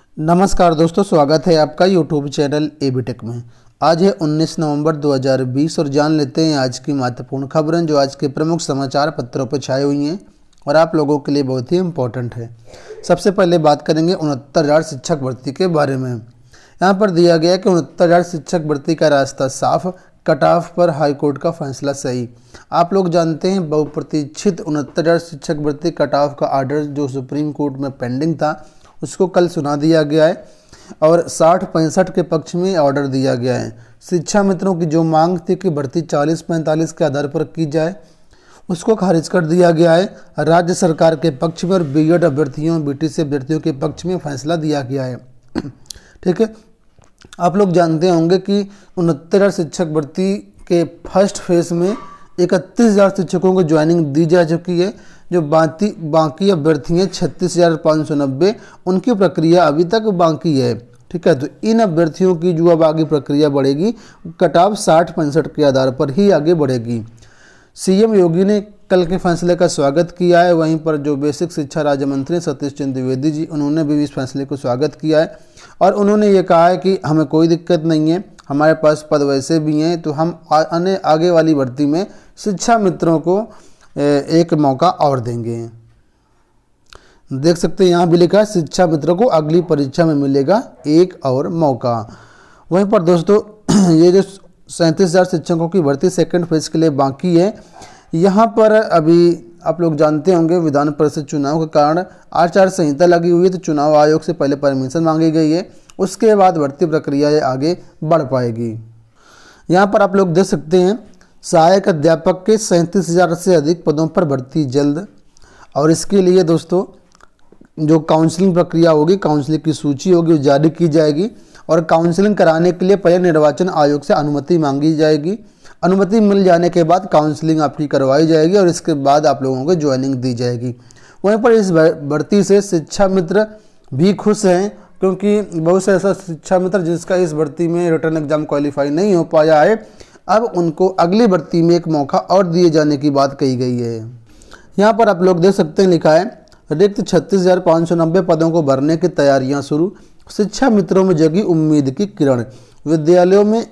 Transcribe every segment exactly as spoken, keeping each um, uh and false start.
नमस्कार दोस्तों, स्वागत है आपका यूट्यूब चैनल एबी टेक में। आज है उन्नीस नवंबर दो हज़ार बीस और जान लेते हैं आज की महत्वपूर्ण खबरें जो आज के प्रमुख समाचार पत्रों पर छाई हुई हैं और आप लोगों के लिए बहुत ही इम्पोर्टेंट है। सबसे पहले बात करेंगे उनहत्तर हज़ार शिक्षक भर्ती के बारे में। यहाँ पर दिया गया है कि उनहत्तर हज़ार शिक्षक भर्ती का रास्ता साफ, कट ऑफ पर हाईकोर्ट का फैसला सही। आप लोग जानते हैं बहुप्रतीक्षित उनहत्तर हज़ार शिक्षक भर्ती कट ऑफ का आर्डर जो सुप्रीम कोर्ट में पेंडिंग था उसको कल सुना दिया गया है और साठ पैंसठ के पक्ष में ऑर्डर दिया गया है। शिक्षा मित्रों की जो मांग थी कि भर्ती चालीस पैंतालीस के आधार पर की जाए उसको खारिज कर दिया गया है। राज्य सरकार के पक्ष में और बीएड अभ्यर्थियों बीटीसी अभ्यर्थियों के पक्ष में फैसला दिया गया है। ठीक है, आप लोग जानते होंगे कि उनहत्तर हज़ार शिक्षक भर्ती के फर्स्ट फेज में इकतीस हज़ार शिक्षकों को ज्वाइनिंग दी जा चुकी है। जो बाकी बाकी अभ्यर्थी हैं छत्तीस हज़ार पाँच सौ नब्बे, उनकी प्रक्रिया अभी तक बाकी है। ठीक है, तो इन अभ्यर्थियों की जो अब आगे प्रक्रिया बढ़ेगी कट ऑफ साठ पैंसठ के आधार पर ही आगे बढ़ेगी। सीएम योगी ने कल के फैसले का स्वागत किया है। वहीं पर जो बेसिक शिक्षा राज्य मंत्री सतीश चंद्र द्विवेदी जी, उन्होंने भी इस फैसले को स्वागत किया है और उन्होंने ये कहा है कि हमें कोई दिक्कत नहीं है, हमारे पास पद वैसे भी हैं, तो हम आने आगे वाली भर्ती में शिक्षा मित्रों को एक मौका और देंगे। देख सकते हैं यहाँ भी लिखा है शिक्षा मित्रों को अगली परीक्षा में मिलेगा एक और मौका। वहीं पर दोस्तों ये जो सैंतीस हज़ार शिक्षकों की भर्ती सेकंड फेज के लिए बाकी है, यहाँ पर अभी आप लोग जानते होंगे विधान परिषद चुनाव के कारण आचार संहिता लगी हुई है, तो चुनाव आयोग से पहले परमिशन मांगी गई है, उसके बाद भर्ती प्रक्रिया आगे बढ़ पाएगी। यहाँ पर आप लोग देख सकते हैं सहायक अध्यापक के सैंतीस हज़ार से अधिक पदों पर भर्ती जल्द, और इसके लिए दोस्तों जो काउंसलिंग प्रक्रिया होगी, काउंसलिंग की सूची होगी वो जारी की जाएगी और काउंसलिंग कराने के लिए पहले निर्वाचन आयोग से अनुमति मांगी जाएगी। अनुमति मिल जाने के बाद काउंसलिंग आपकी करवाई जाएगी और इसके बाद आप लोगों को ज्वाइनिंग दी जाएगी। वहीं पर इस भर्ती से शिक्षा मित्र भी खुश हैं क्योंकि बहुत से ऐसा शिक्षा मित्र जिसका इस भर्ती में रिटर्न एग्जाम क्वालिफाई नहीं हो पाया है, अब उनको अगली भर्ती में एक मौका और दिए जाने की बात कही गई है। यहाँ पर आप लोग देख सकते हैं लिखा है रिक्त छत्तीस हज़ार पाँच सौ नब्बे पदों को भरने की तैयारियां शुरू, शिक्षा मित्रों में जगी उम्मीद की किरण। विद्यालयों में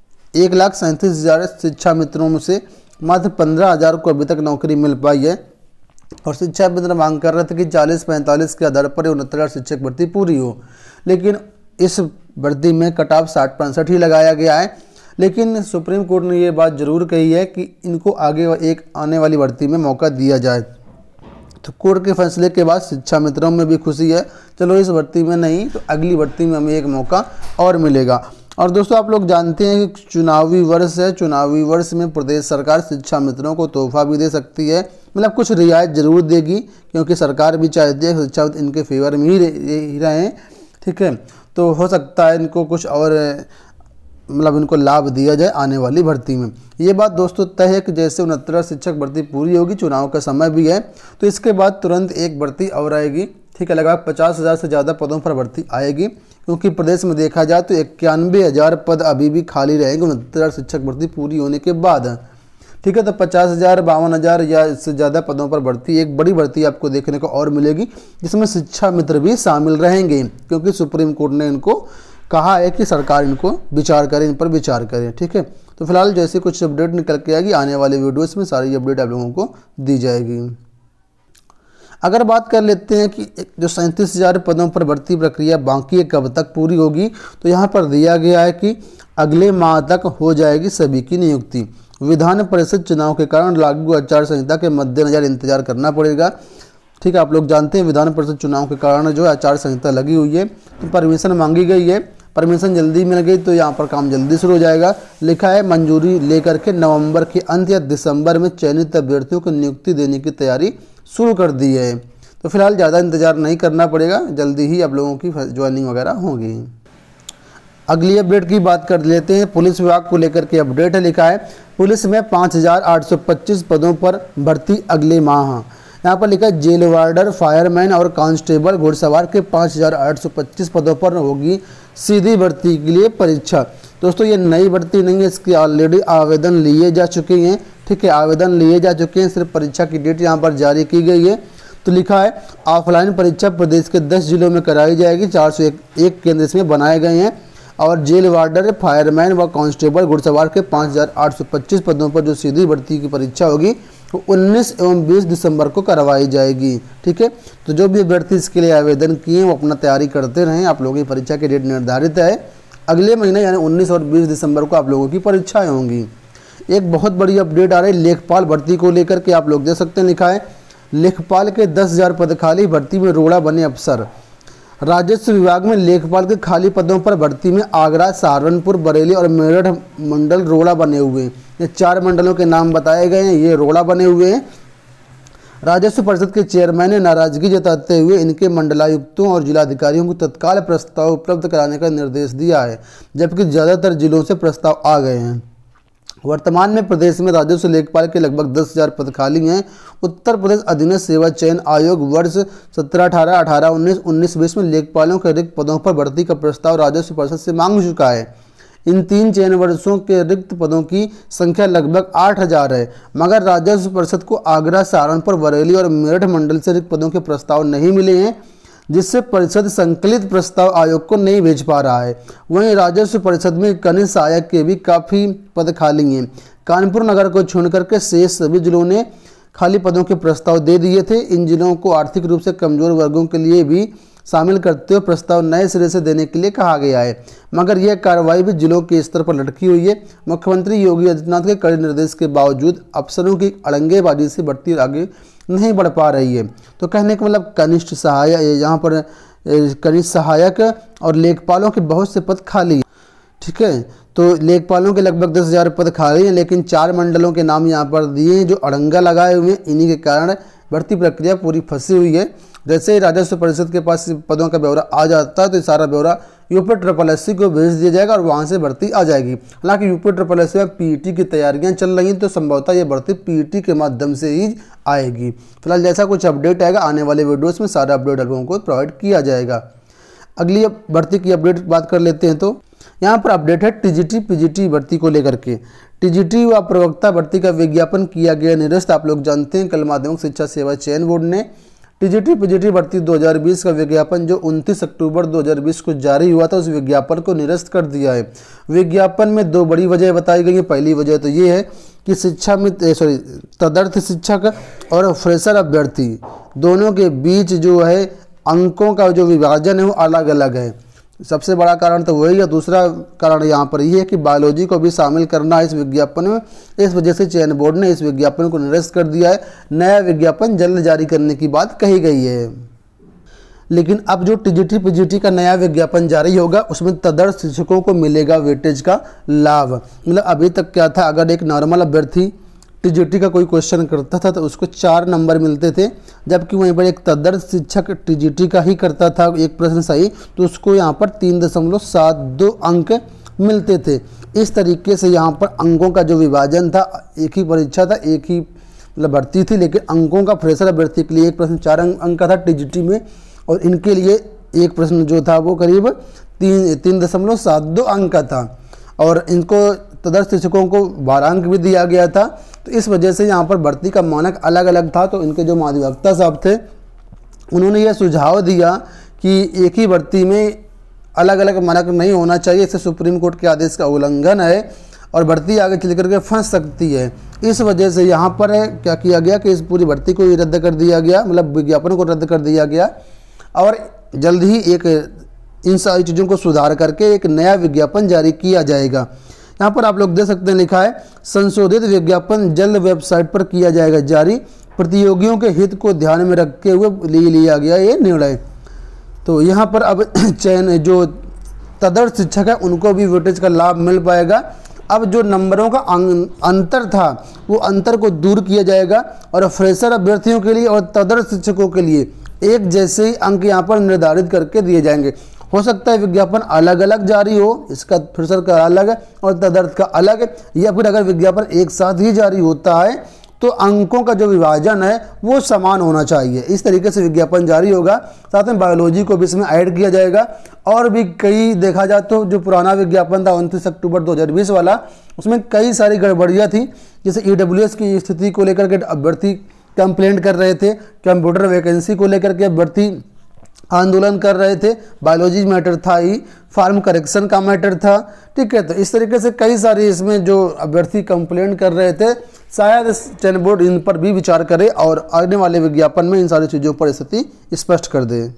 एक लाख सैंतीस हज़ार शिक्षा मित्रों में से मात्र पंद्रह हज़ार को अभी तक नौकरी मिल पाई है और शिक्षा मित्र मांग कर रहे थे कि चालीस पैंतालीस के आधार पर उनहत्तर हज़ार शिक्षक भर्ती पूरी हो, लेकिन इस भर्ती में कट ऑफ साठ पैंसठ ही लगाया गया है। लेकिन सुप्रीम कोर्ट ने ये बात जरूर कही है कि इनको आगे एक आने वाली भर्ती में मौका दिया जाए। तो कोर्ट के फैसले के बाद शिक्षा मित्रों में भी खुशी है, चलो इस भर्ती में नहीं तो अगली भर्ती में हमें एक मौका और मिलेगा। और दोस्तों आप लोग जानते हैं कि चुनावी वर्ष है, चुनावी वर्ष में प्रदेश सरकार शिक्षा मित्रों को तोहफा भी दे सकती है, मतलब कुछ रियायत जरूर देगी क्योंकि सरकार भी चाहती है शिक्षा मित्र इनके फेवर में ही रहें। ठीक है, तो हो सकता है इनको कुछ और मतलब इनको लाभ दिया जाए आने वाली भर्ती में। ये बात दोस्तों तय है कि जैसे उनहत्तर हज़ार शिक्षक भर्ती पूरी होगी, चुनाव का समय भी है, तो इसके बाद तुरंत एक भर्ती और आएगी। ठीक है, लगभग पचास हज़ार से ज़्यादा पदों पर भर्ती आएगी क्योंकि प्रदेश में देखा जाए तो इक्यानवे हज़ार पद अभी भी खाली रहेंगे उनहत्तर हज़ार शिक्षक भर्ती पूरी होने के बाद। ठीक है, तो पचास हज़ार बावन हज़ार या इससे ज़्यादा पदों पर भर्ती, एक बड़ी भर्ती आपको देखने को और मिलेगी जिसमें शिक्षा मित्र भी शामिल रहेंगे क्योंकि सुप्रीम कोर्ट ने इनको कहा है कि सरकार इनको विचार करे, इन पर विचार करे। ठीक है, तो फिलहाल जैसे कुछ अपडेट निकल के आएगी आने वाले वीडियोस में सारी अपडेट आप लोगों को दी जाएगी। अगर बात कर लेते हैं कि जो सैंतीस हज़ार पदों पर भर्ती प्रक्रिया बाकी है कब तक पूरी होगी, तो यहाँ पर दिया गया है कि अगले माह तक हो जाएगी सभी की नियुक्ति। विधान परिषद चुनाव के कारण लागू आचार संहिता के मद्देनजर इंतजार करना पड़ेगा। ठीक है, आप लोग जानते हैं विधान परिषद चुनाव के कारण जो आचार संहिता लगी हुई है तो परमिशन मांगी गई है, परमिशन जल्दी मिल गई तो यहाँ पर काम जल्दी शुरू हो जाएगा। लिखा है मंजूरी लेकर के नवंबर के अंत या दिसंबर में चयनित अभ्यर्थियों को नियुक्ति देने की तैयारी शुरू कर दी है। तो फिलहाल ज़्यादा इंतजार नहीं करना पड़ेगा, जल्दी ही आप लोगों की ज्वाइनिंग वगैरह होगी। अगली अपडेट की बात कर लेते हैं, पुलिस विभाग को लेकर के अपडेट है। लिखा है पुलिस में पाँच हज़ार आठ सौ पच्चीस पदों पर भर्ती अगले माह। यहाँ पर लिखा है जेल वार्डर, फायरमैन और कांस्टेबल घुड़सवार के पाँच हज़ार आठ सौ पच्चीस पदों पर होगी सीधी भर्ती के लिए परीक्षा। दोस्तों ये नई भर्ती नहीं है, इसके ऑलरेडी आवेदन लिए जा चुके हैं। ठीक है, आवेदन लिए जा चुके हैं, सिर्फ परीक्षा की डेट यहाँ पर जारी की गई है। तो लिखा है ऑफलाइन परीक्षा प्रदेश के दस जिलों में कराई जाएगी, चार सौ एक, एक केंद्र इसमें बनाए गए हैं। और जेल वार्डर, फायरमैन व कांस्टेबल घुड़सवार के पाँच हज़ार आठ सौ पच्चीस पदों पर जो सीधी भर्ती की परीक्षा होगी वो उन्नीस एवं बीस दिसंबर को करवाई जाएगी। ठीक है, तो जो भी अभ्यर्थी इसके लिए आवेदन किए वो अपना तैयारी करते रहें। आप लोगों की परीक्षा की डेट निर्धारित है अगले महीने यानी उन्नीस और बीस दिसंबर को आप लोगों की परीक्षाएं होंगी। एक बहुत बड़ी अपडेट आ रही है लेखपाल भर्ती को लेकर के, आप लोग देख सकते हैं, लिखा है लेखपाल के दस हज़ार पद खाली, भर्ती में रोड़ा बने अफसर। राजस्व विभाग में लेखपाल के खाली पदों पर भर्ती में आगरा, सहारनपुर, बरेली और मेरठ मंडल रोड़ा बने हुए हैं। ये चार मंडलों के नाम बताए गए हैं, ये रोड़ा बने हुए हैं। राजस्व परिषद के चेयरमैन ने नाराजगी जताते हुए इनके मंडलायुक्तों और जिलाधिकारियों को तत्काल प्रस्ताव उपलब्ध कराने का निर्देश दिया है, जबकि ज़्यादातर जिलों से प्रस्ताव आ गए हैं। वर्तमान में प्रदेश में राजस्व लेखपाल के लगभग दस हज़ार पद खाली हैं। उत्तर प्रदेश अधीनस्थ सेवा चयन आयोग वर्ष सत्रह अठारह, अठारह उन्नीस, उन्नीस बीस में लेखपालों के रिक्त पदों पर भर्ती का प्रस्ताव राजस्व परिषद से मांग चुका है। इन तीन चयन वर्षों के रिक्त पदों की संख्या लगभग आठ हज़ार है, मगर राजस्व परिषद को आगरा, सहारनपुर, बरेली और मेरठ मंडल से रिक्त पदों के प्रस्ताव नहीं मिले हैं, जिससे परिषद संकलित प्रस्ताव आयोग को नहीं भेज पा रहा है। वहीं राजस्व परिषद में कनिष्ठ सहायक के भी काफ़ी पद खाली हैं। कानपुर नगर को छोड़कर के शेष सभी जिलों ने खाली पदों के प्रस्ताव दे दिए थे। इन जिलों को आर्थिक रूप से कमजोर वर्गों के लिए भी शामिल करते हुए प्रस्ताव नए सिरे से देने के लिए कहा गया है, मगर यह कार्रवाई भी जिलों के स्तर पर लटकी हुई है। मुख्यमंत्री योगी आदित्यनाथ के कड़े निर्देश के बावजूद अफसरों की अड़ंगेबाजी से भर्ती आगे नहीं बढ़ पा रही है। तो कहने का मतलब कनिष्ठ सहायक, यहाँ पर कनिष्ठ सहायक और लेखपालों के बहुत से पद खाली हैं। ठीक है, तो लेखपालों के लगभग दस हज़ार पद खाली हैं, लेकिन चार मंडलों के नाम यहाँ पर दिए हैं जो अड़ंगा लगाए हुए हैं। इन्हीं के कारण भर्ती प्रक्रिया पूरी फंसी हुई है। जैसे ही राजस्व परिषद के पास पदों का ब्यौरा आ जाता है तो सारा ब्यौरा यूपी ट्रिपल एस सी को भेज दिया जाएगा और वहाँ से भर्ती आ जाएगी। हालांकि यूपी ट्रिपल एस सी में पीईटी की तैयारियां चल रही हैं, तो संभवतः ये भर्ती पीईटी के माध्यम से ही आएगी। फिलहाल जैसा कुछ अपडेट आएगा आने वाले वीडियोस में सारा अपडेट आप लोगों को प्रोवाइड किया जाएगा। अगली भर्ती की अपडेट बात कर लेते हैं। तो यहाँ पर अपडेट है टीजीटी पीजीटी भर्ती को लेकर के। टीजीटी व प्रवक्ता भर्ती का विज्ञापन किया गया निरस्त। आप लोग जानते हैं कल माध्यमिक शिक्षा सेवा चयन बोर्ड ने टीजीटी पीजीटी भर्ती दो हज़ार बीस का विज्ञापन जो उनतीस अक्टूबर दो हज़ार बीस को जारी हुआ था, उस विज्ञापन को निरस्त कर दिया है। विज्ञापन में दो बड़ी वजह बताई गई है। पहली वजह तो ये है कि शिक्षा में सॉरी तदर्थ शिक्षक और फ्रेशर अभ्यर्थी दोनों के बीच जो है अंकों का जो विभाजन है वो अलग अलग है। सबसे बड़ा कारण तो वही है। दूसरा कारण यहाँ पर यह है कि बायोलॉजी को भी शामिल करना है इस विज्ञापन में। इस वजह से चयन बोर्ड ने इस विज्ञापन को निरस्त कर दिया है। नया विज्ञापन जल्द जारी करने की बात कही गई है। लेकिन अब जो टीजीटी पीजीटी का नया विज्ञापन जारी होगा उसमें तदर्थ शिक्षकों को मिलेगा वेटेज का लाभ। मतलब अभी तक क्या था, अगर एक नॉर्मल अभ्यर्थी टीजीटी का कोई क्वेश्चन करता था तो उसको चार नंबर मिलते थे, जबकि वहीं पर एक तदर्थ शिक्षक टीजीटी का ही करता था एक प्रश्न सही तो उसको यहाँ पर तीन दशमलव सात दो अंक मिलते थे। इस तरीके से यहाँ पर अंकों का जो विभाजन था, एक ही परीक्षा था, एक ही मतलब भर्ती थी, लेकिन अंकों का फ्रेशर अभ्यर्थी के लिए एक प्रश्न चार अंक का था टीजीटी में, और इनके लिए एक प्रश्न जो था वो करीब तीन तीन दशमलव सात दो अंक का था, और इनको तदर्थ शिक्षकों को बारह अंक भी दिया गया था। तो इस वजह से यहाँ पर भर्ती का मानक अलग अलग था। तो इनके जो महाधिवक्ता साहब थे उन्होंने यह सुझाव दिया कि एक ही भर्ती में अलग अलग मानक नहीं होना चाहिए, इससे सुप्रीम कोर्ट के आदेश का उल्लंघन है और भर्ती आगे चल करके फंस सकती है। इस वजह से यहाँ पर क्या किया गया कि इस पूरी भर्ती को रद्द कर दिया गया, मतलब विज्ञापन को रद्द कर दिया गया, और जल्द ही एक इन सारी चीज़ों को सुधार करके एक नया विज्ञापन जारी किया जाएगा। यहाँ पर आप लोग देख सकते हैं लिखा है संशोधित विज्ञापन जल्द वेबसाइट पर किया जाएगा जारी। प्रतियोगियों के हित को ध्यान में रखते हुए ले लिया गया ये निर्णय। तो यहाँ पर अब चयन जो तदर्थ शिक्षक है उनको भी वेटेज का लाभ मिल पाएगा। अब जो नंबरों का अंतर था वो अंतर को दूर किया जाएगा और फ्रेशर अभ्यर्थियों के लिए और तदर्थ शिक्षकों के लिए एक जैसे ही अंक यहाँ पर निर्धारित करके दिए जाएंगे। हो सकता है विज्ञापन अलग अलग जारी हो, इसका फ्रेशर का अलग है और तदर्थ का अलग है, या फिर अगर विज्ञापन एक साथ ही जारी होता है तो अंकों का जो विभाजन है वो समान होना चाहिए। इस तरीके से विज्ञापन जारी होगा। साथ में बायोलॉजी को भी इसमें ऐड किया जाएगा। और भी कई देखा जाए तो जो पुराना विज्ञापन था उनतीस अक्टूबर दो हज़ार बीस वाला, उसमें कई सारी गड़बड़ियाँ थी, जैसे ई डब्ल्यू एस की स्थिति को लेकर के अभ्यर्थी कंप्लेंट कर रहे थे, कंप्यूटर वैकेंसी को लेकर के अभ्यर्थी आंदोलन कर रहे थे, बायोलॉजी मैटर था ही, फार्म करेक्शन का मैटर था, ठीक है। तो इस तरीके से कई सारे इसमें जो अभ्यर्थी कंप्लेंट कर रहे थे, शायद चयन बोर्ड इन पर भी विचार करे और आने वाले विज्ञापन में इन सारी चीज़ों पर स्थिति स्पष्ट कर दे।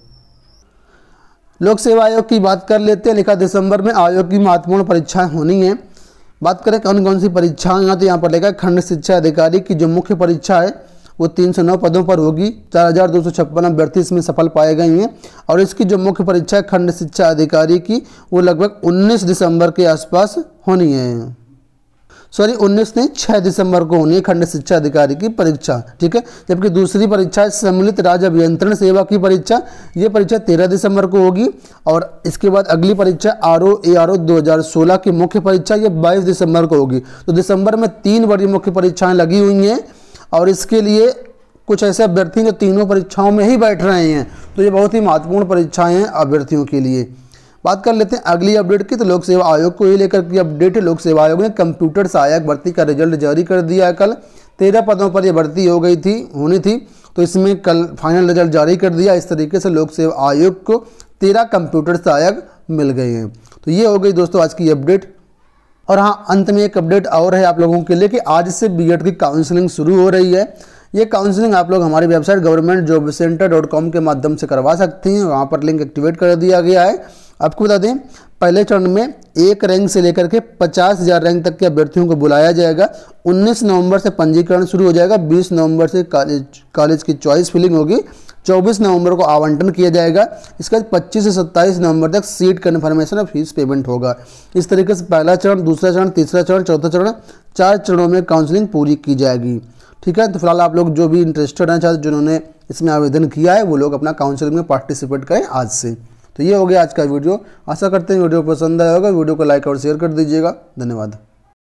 लोक सेवा आयोग की बात कर लेते हैं। लिखा दिसंबर में आयोग की महत्वपूर्ण परीक्षाएं होनी है। बात करें कौन कौन सी परीक्षाएं, यहाँ तो यहाँ पर लिखा खंड शिक्षा अधिकारी की जो मुख्य परीक्षा है वो तीन सौ नौ पदों पर होगी। चार हज़ार दो सौ छप्पन अभ्यर्थी इसमें सफल पाए गए हैं और इसकी जो मुख्य परीक्षा है खंड शिक्षा अधिकारी की वो लगभग उन्नीस दिसंबर के आसपास होनी है। सॉरी उन्नीस नहीं, छह दिसंबर को होनी है खंड शिक्षा अधिकारी की परीक्षा, ठीक है। जबकि दूसरी परीक्षा है सम्मिलित राज्य अभियंत्रण सेवा की परीक्षा, ये परीक्षा तेरह दिसंबर को होगी और इसके बाद अगली परीक्षा R O A R O दो हज़ार सोलह की मुख्य परीक्षा ये बाईस दिसंबर को होगी। तो दिसंबर में तीन बड़ी मुख्य परीक्षाएं लगी हुई हैं और इसके लिए कुछ ऐसे अभ्यर्थी जो तीनों परीक्षाओं में ही बैठ रहे हैं, तो ये बहुत ही महत्वपूर्ण परीक्षाएं हैं अभ्यर्थियों के लिए। बात कर लेते हैं अगली अपडेट की। तो लोक सेवा आयोग को ये लेकर के अपडेट है। लोक सेवा आयोग ने कंप्यूटर सहायक भर्ती का रिजल्ट जारी कर दिया है। कल तेरह पदों पर यह भर्ती हो गई थी होनी थी, तो इसमें कल फाइनल रिजल्ट जारी कर दिया। इस तरीके से लोक सेवा आयोग को तेरह कंप्यूटर सहायक मिल गए हैं। तो ये हो गई दोस्तों आज की अपडेट। और हाँ, अंत में एक अपडेट और है आप लोगों के लिए कि आज से बीएड की काउंसलिंग शुरू हो रही है। ये काउंसलिंग आप लोग हमारी website government job centre dot com के माध्यम से करवा सकते हैं। वहाँ पर लिंक एक्टिवेट कर दिया गया है। आपको बता दें, पहले चरण में एक रैंक से लेकर के पचास हज़ार रैंक तक के अभ्यर्थियों को बुलाया जाएगा। उन्नीस नवंबर से पंजीकरण शुरू हो जाएगा। बीस नवंबर से कॉलेज कॉलेज की चॉइस फिलिंग होगी। चौबीस नवंबर को आवंटन किया जाएगा। इसके बाद पच्चीस से सत्ताईस नवंबर तक सीट कन्फर्मेशन और फीस पेमेंट होगा। इस तरीके से पहला चरण, दूसरा चरण, तीसरा चरण, चौथा चरण, चार चरणों में काउंसलिंग पूरी की जाएगी, ठीक है। तो फिलहाल आप लोग जो भी इंटरेस्टेड हैं, चाहे जिन्होंने इसमें आवेदन किया है, वो लोग अपना काउंसलिंग में पार्टिसिपेट करें आज से। तो ये हो गया आज का वीडियो। आशा करते हैं वीडियो पसंद आया होगा। वीडियो को लाइक और शेयर कर दीजिएगा। धन्यवाद।